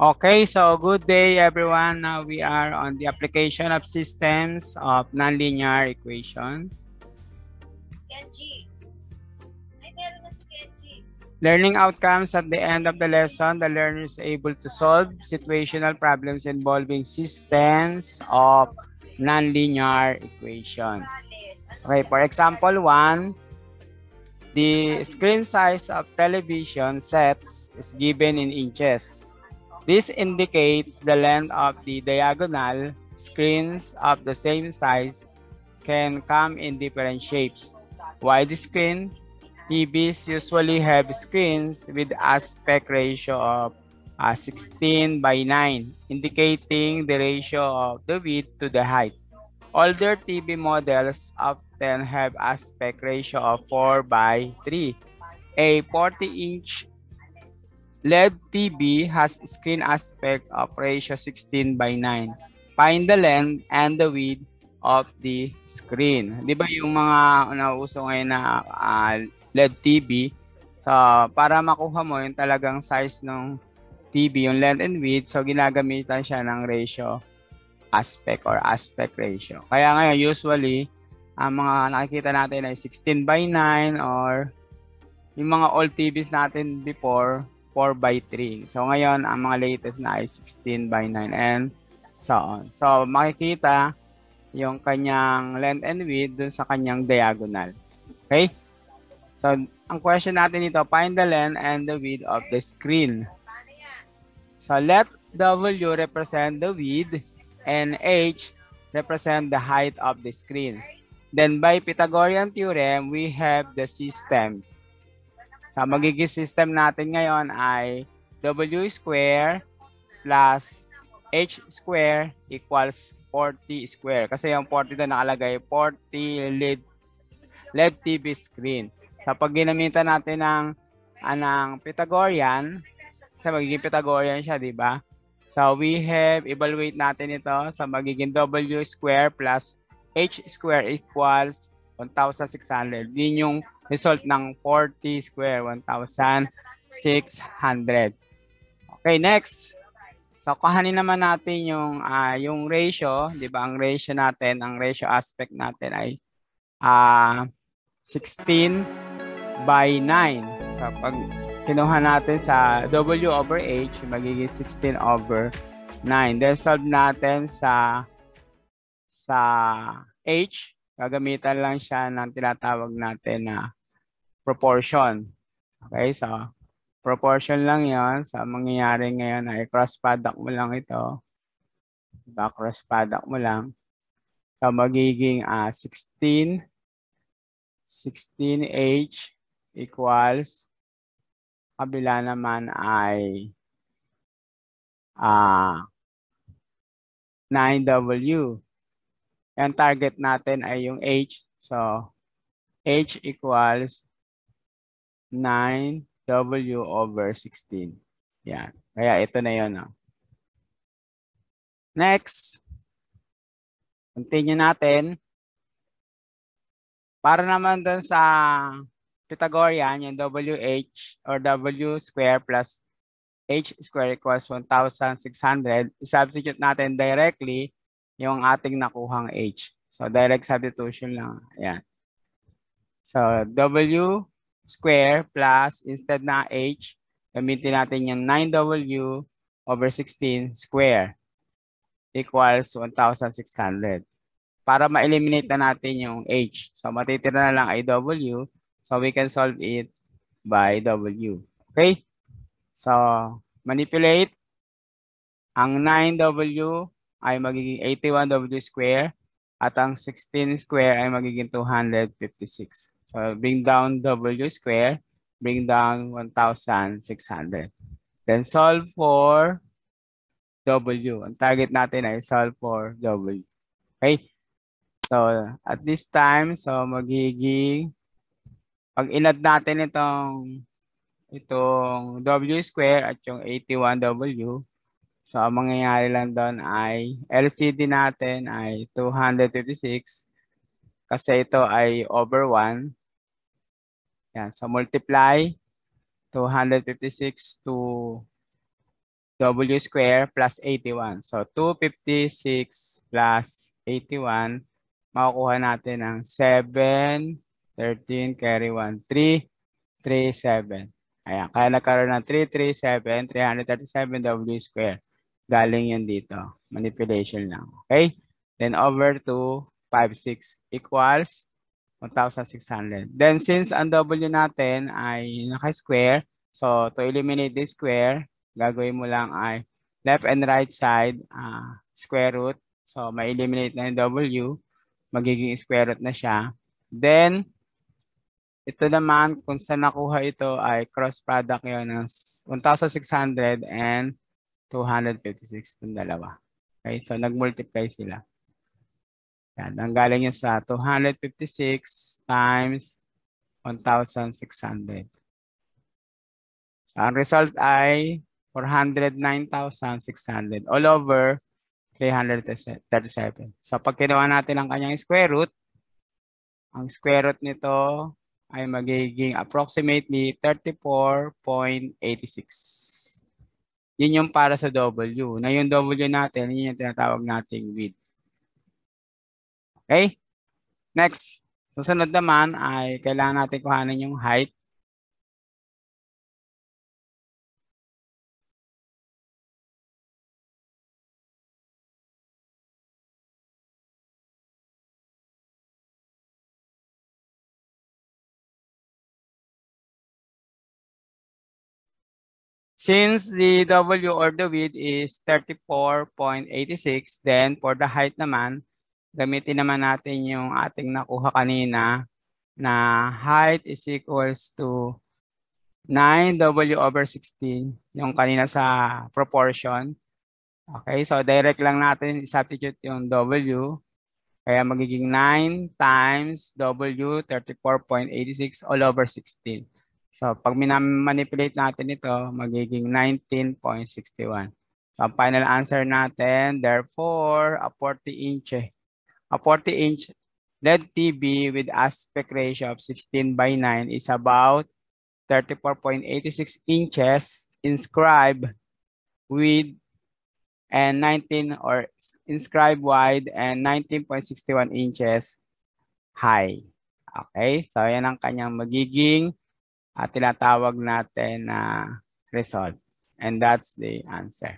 Okay, so good day everyone. Now we are on the application of systems of nonlinear equation. Kenji. Ay, meron na si Kenji. Learning outcomes at the end of the lesson, the learner is able to solve situational problems involving systems of nonlinear equation. Okay, for example, 1, the screen size of television sets is given in inches. This indicates the length of the diagonal. Screens of the same size can come in different shapes. Widescreen TVs usually have screens with aspect ratio of 16:9, indicating the ratio of the width to the height. Older TV models often have aspect ratio of 4:3. A 40-inch LED TV has screen aspect of ratio 16:9. Find the length and the width of the screen. Di ba yung mga nauuso ngayon na LED TV, so para makuha mo yung talagang size ng TV, yung length and width, so ginagamitan siya ng ratio aspect or aspect ratio. Kaya ngayon usually, ang mga nakikita natin ay 16:9 or yung mga old TVs natin before 4:3. So ngayon, ang mga latest na ay 16:9 and so on. So makikita yung kanyang length and width dun sa kanyang diagonal. Okay? So ang question natin dito, find the length and the width of the screen. So let W represent the width and H represent the height of the screen. Then by Pythagorean theorem, we have the system. So, magiging system natin ngayon ay W square plus H square equals 40 square. Kasi yung 40 doon nakalagay, 40 LED TV screen. So, pag ginamitan natin ng Pythagorean, kasi magiging Pythagorean siya, di ba? So, we have, evaluate natin ito. So, magiging W square plus H square equals 1,600. Yun yung result ng 40 square, 1,600. Okay, next. So, kuhanin naman natin yung ratio. Di ba? Ang ratio natin, ang ratio aspect natin ay 16:9. So, pag kinuha natin sa W over H, magiging 16/9. Then, solve natin sa H, gagamitan lang siya ng tinatawag natin na proportion. Okay, so proportion lang yon. So, mangyayari ngayon ay cross product mo lang ito. Diba? Cross product mo lang. So, magiging 16H equals, kabila naman ay 9W. Ang target natin ay yung H. So, H equals 9W over 16. Yan. Kaya ito na yun. Next. Continue natin. Para naman dun sa Pythagorean, yung WH or W square plus H square equals 1,600. I-substitute natin directly yung ating nakuhang H. So, direct substitution lang. Ayan. So, W square plus, instead na H, gamitin natin yung 9W over 16 square equals 1,600. Para ma-eliminate na natin yung H. So, matitira na lang ay W. So, we can solve it by W. Okay? So, manipulate. Ang 9W ay magiging 81W square at ang 16 square ay magiging 256. So, bring down W square, bring down 1,600. Then, solve for W. Ang target natin ay solve for W. Okay? So, at this time, so magiging, pag inad natin itong W square at yung 81W, so, ang mangyayari lang doon ay LCD natin ay 256 kasi ito ay over 1. Yan. So, multiply 256 to W square plus 81. So, 256 plus 81, makukuha natin ng 7, 13, carry 1, 3, 3, 7. Ayan, kaya nagkaroon ng 337, 337 W square. Galing yun dito. Manipulation lang. Okay? Then over to 56 equals 1,600. Then since ang W natin ay naka-square, so to eliminate this square, gagawin mo lang ay left and right side square root. So may eliminate na yung W, magiging square root na siya. Then ito naman kung saan nakuha ito ay cross product yun ng 1,600 and 256 itong dalawa. Okay, so nag-multiply sila. Yan, ang galing yun sa 256 times 1,600. So, ang result ay 409,600 all over 337. So, pag kinuha natin ang kanyang square root, ang square root nito ay magiging approximately 34.86. Yun yung para sa W. Na yung W natin, yun yung tinatawag nating width. Okay? Next. Susunod naman ay kailangan natin kuhanin yung height. Since the W or the width is 34.86, then for the height naman, gamitin naman natin yung ating nakuha kanina na height is equals to 9W over 16, yung kanina sa proportion. Okay, so direct lang natin substitute yung W. Kaya magiging 9 times W, 34.86 all over 16. So, pag manipulate natin ito, magiging 19.61. So, ang final answer natin, therefore, a 40-inch LED TV with aspect ratio of 16:9 is about 34.86 inches inscribed with and 19 or inscribed wide and 19.61 inches high. Okay, so yan ang kanyang magiging tinatawag natin na result. And that's the answer.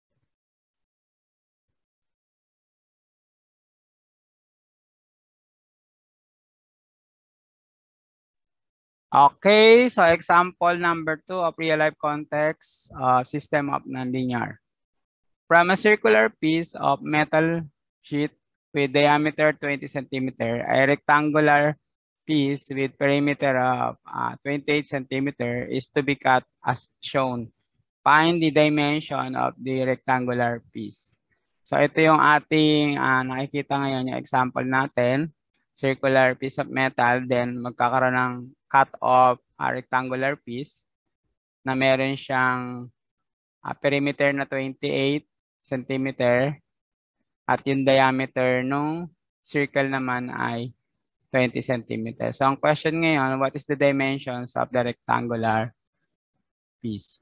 Okay, so example number 2 of real-life context, system of nonlinear. From a circular piece of metal sheet with diameter 20 cm, a rectangular piece with perimeter of 28 cm is to be cut as shown. Find the dimension of the rectangular piece. So ito yung ating nakikita ngayon, yung example natin. Circular piece of metal, then magkakaroon ng cut of a rectangular piece na meron siyang perimeter na 28 cm at yung diameter nung circle naman ay 20 cm. So ang question ngayon, what is the dimensions of the rectangular piece?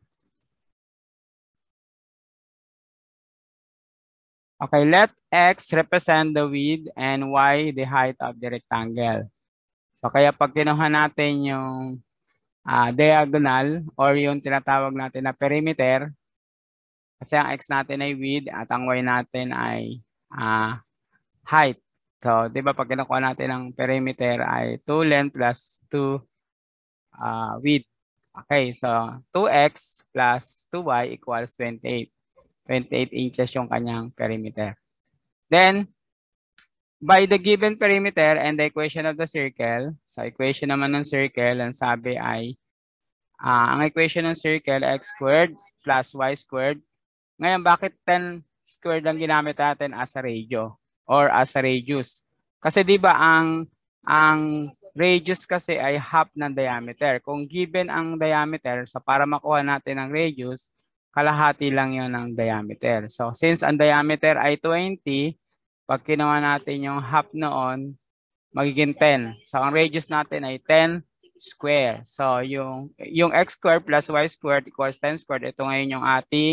Okay, let X represent the width and Y the height of the rectangle. So kaya pag kinuha natin yung diagonal or yung tinatawag natin na perimeter, kasi ang X natin ay width at ang Y natin ay height. So, di ba pag kinukuha natin ang perimeter ay 2 length plus 2 width. Okay, so 2x plus 2y equals 28. 28 inches yung kanyang perimeter. Then, by the given perimeter and the equation of the circle, sa equation naman ng circle, ang sabi ay, ang equation ng circle, x squared plus y squared. Ngayon, bakit 10 squared ang ginamit natin as a radio or as a radius? Kasi di ba ang radius kasi ay half ng diameter. Kung given ang diameter, so para makuha natin ang radius, kalahati lang yon ng diameter. So since ang diameter ay 20, pag kinuha natin yung half noon, magiging 10. So ang radius natin ay 10 square. So yung x squared plus y squared equals 10 squared. Ito ngayon yung ating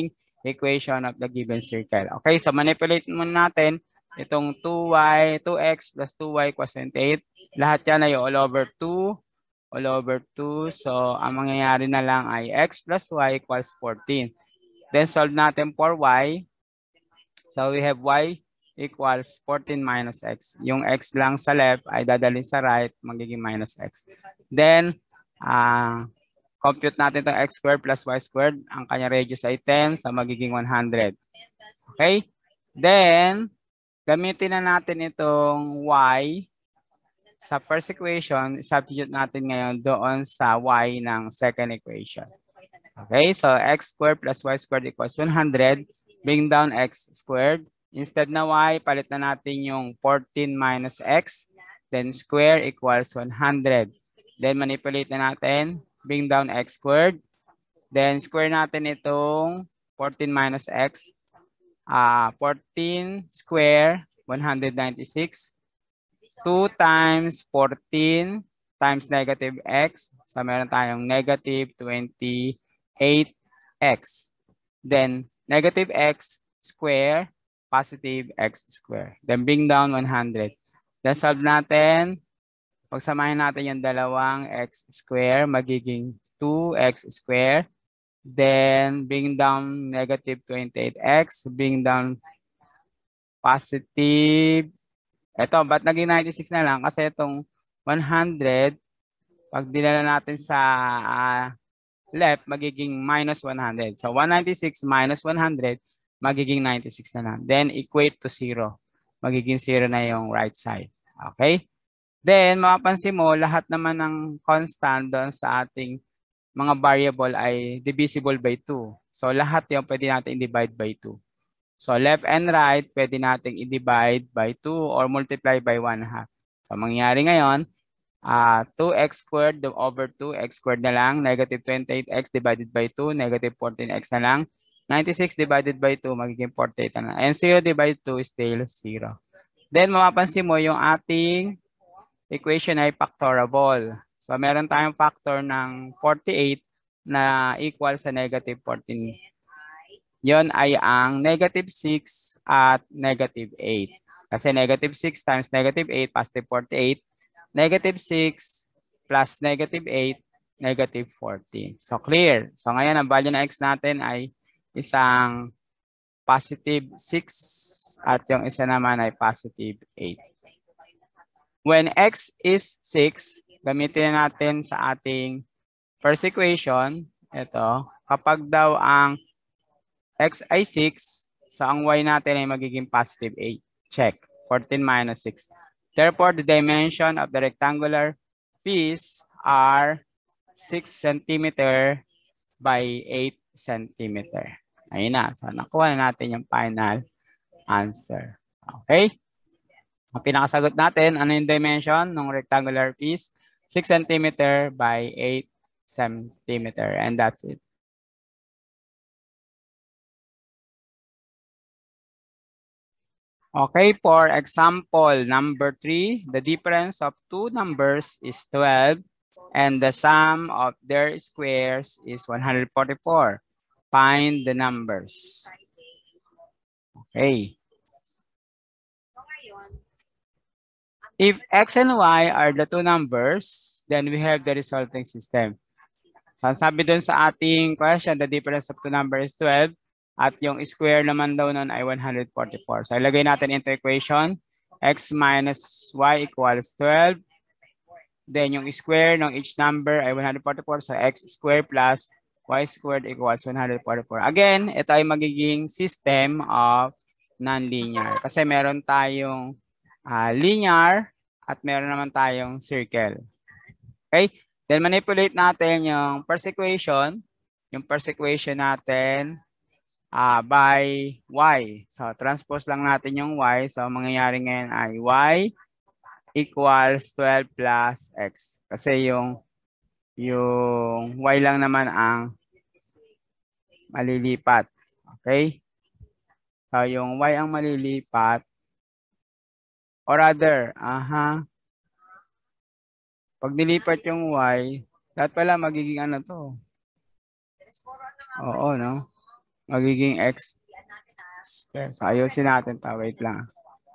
equation of the given circle. Okay, so manipulate muna natin itong 2x plus 2y equals 28. Lahat yan ay all over 2. All over 2. So, ang mangyayari na lang ay x plus y equals 14. Then, solve natin for y. So, we have y equals 14 minus x. Yung x lang sa left ay dadalhin sa right, magiging minus x. Then, compute natin itong x squared plus y squared. Ang kanya radius ay 10, so magiging 100. Okay? Then, gamitin na natin itong y sa first equation. Substitute natin ngayon doon sa y ng second equation. Okay? So, x squared plus y squared equals 100. Bring down x squared. Instead na y, palit na natin yung 14 minus x. Then, square equals 100. Then, manipulate na natin. Bring down x squared. Then, square natin itong 14 minus x. 14 square, 196. 2 times 14 times negative x. So, meron tayong negative 28x. Then, negative x square, positive x square. Then, bring down 100. Then, solve natin. Pagsamahin natin yung dalawang x square, magiging 2x square. Then, bring down negative 28x. Bring down positive. Ito, ba't naging 96 na lang? Kasi itong 100, pag dinala natin sa left, magiging minus 100. So, 196 minus 100, magiging 96 na lang. Then, equate to 0. Magiging 0 na yung right side. Okay? Then, mapapansin mo, lahat naman ng constant doon sa ating mga variable ay divisible by 2. So, lahat yung pwede natin i-divide by 2. So, left and right, pwede natin i-divide by 2 or multiply by 1/2. So, mangyayari ngayon, 2x squared over 2x squared na lang, negative 28x divided by 2, negative 14x na lang, 96 divided by 2, magiging 48 na lang. And 0 divided by 2 is still 0. Then, mapapansin mo yung ating equation ay factorable. So, meron tayong factor ng 48 na equal sa negative 14. Yon ay ang negative 6 at negative 8. Kasi negative 6 times negative 8, positive 48. Negative 6 plus negative 8, negative 14. So, clear. So, ngayon, ang value ng x natin ay isang positive 6 at yung isa naman ay positive 8. When x is 6, gamitin natin sa ating first equation. Ito, kapag daw ang x ay 6, so ang y natin ay magiging positive 8. Check. 14 minus 6. Therefore, the dimension of the rectangular piece are 6 cm by 8 cm. Ayun na. So, nakuha na natin yung final answer. Okay? Ang pinakasagot natin, ano yung dimension ng rectangular piece? 6 cm by 8 cm. And that's it. Okay, for example, number 3, the difference of two numbers is 12 and the sum of their squares is 144. Find the numbers. Okay. If x and y are the two numbers, then we have the resulting system. So, sabi dun sa ating question, the difference of two numbers is 12. At yung square naman daw nun ay 144. So, ilagay natin into equation. X minus y equals 12. Then, yung square ng each number ay 144. So, x squared plus y squared equals 144. Again, ito ay magiging system of nonlinear. Kasi meron tayong linear at meron naman tayong circle. Okay? Then, manipulate natin yung first equation. Yung first equation natin by y. So, transpose lang natin yung y. So, mangyayari ngayon ay y equals 12 plus x. Kasi yung y lang naman ang malilipat. Okay? So, yung y ang malilipat. Or rather, pag nilipat yung y, dapat pala magiging ano to? Oo, no? magiging x square. So, ayusin natin to. Wait lang.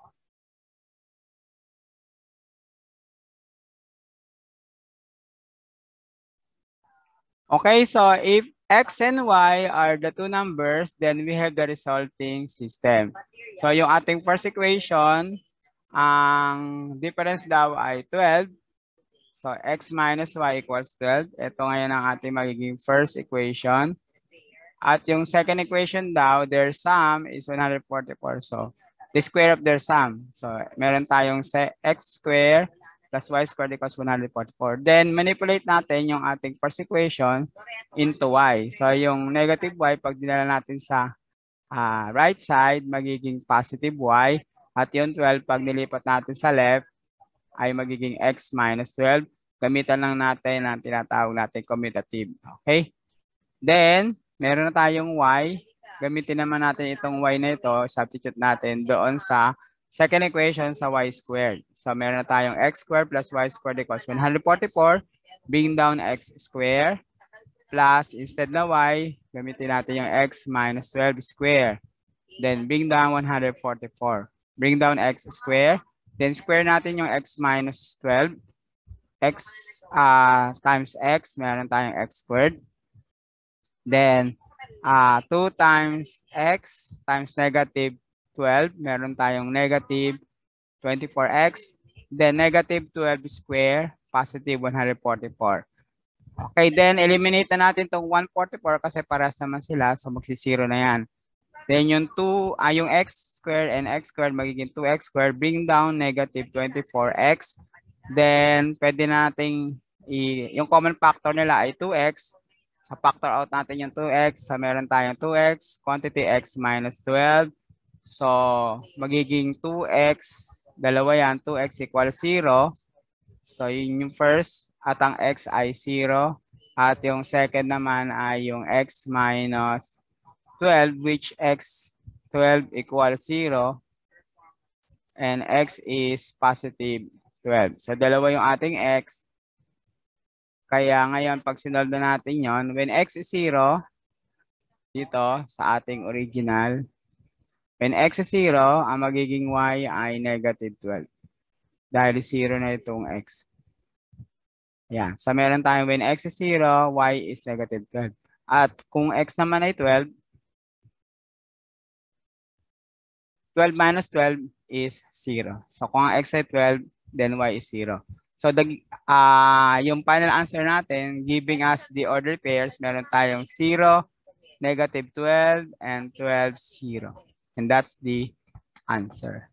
Okay, so if x and y are the two numbers, then we have the resulting system. So yung ating first equation, ang difference daw ay 12. So x minus y equals 12. Ito ngayon ang ating magiging first equation. At yung second equation daw, their sum is 144. So the square of their sum. So meron tayong x square plus y squared equals 144. Then manipulate natin yung ating first equation into y. So yung negative y, pag dinala natin sa right side, magiging positive y. At yung 12, pag nilipat natin sa left, ay magiging x minus 12. Gamitan lang natin ang tinatawag natin commutative. Okay? Then, meron na tayong y. Gamitin naman natin itong y na ito, substitute natin doon sa second equation sa y squared. So, meron na tayong x squared plus y squared equals 144. Bring down x squared plus instead na y, gamitin natin yung x minus 12 square. Then, bring down 144. Bring down x square. Then, square natin yung x minus 12. X times x, meron tayong x squared. Then, 2 times x times negative 12. Meron tayong negative 24x. Then, negative 12 square, positive 144. Okay, then eliminate na natin itong 144 kasi paras naman sila. So, magsisiro na yan. Then, yung yung x squared and x squared magiging 2x squared. Bring down negative 24x. Then, pwede nating, yung common factor nila ay 2x. Sa factor out natin yung 2x. So, meron tayong 2x, quantity x minus 12. So, magiging 2x, dalawa yan, 2x equals 0. So, yun yung first. At ang x ay 0. At yung second naman ay yung x minus 12, which x 12 equals 0. And x is positive 12. So, dalawa yung ating x. Kaya ngayon, pag sinolve na natin yon, when x is 0, dito sa ating original, when x is 0, ang magiging y ay negative 12. Dahil 0 na itong x. Yan. So, meron tayong when x is 0, y is negative 12. At kung x naman ay 12, 12 minus 12 is 0. So, kung ang x ay 12, then y is 0. So, yung final answer natin, giving us the ordered pairs, meron tayong 0, negative 12, and 12, 0. And that's the answer.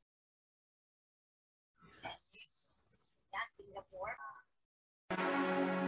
Singapore.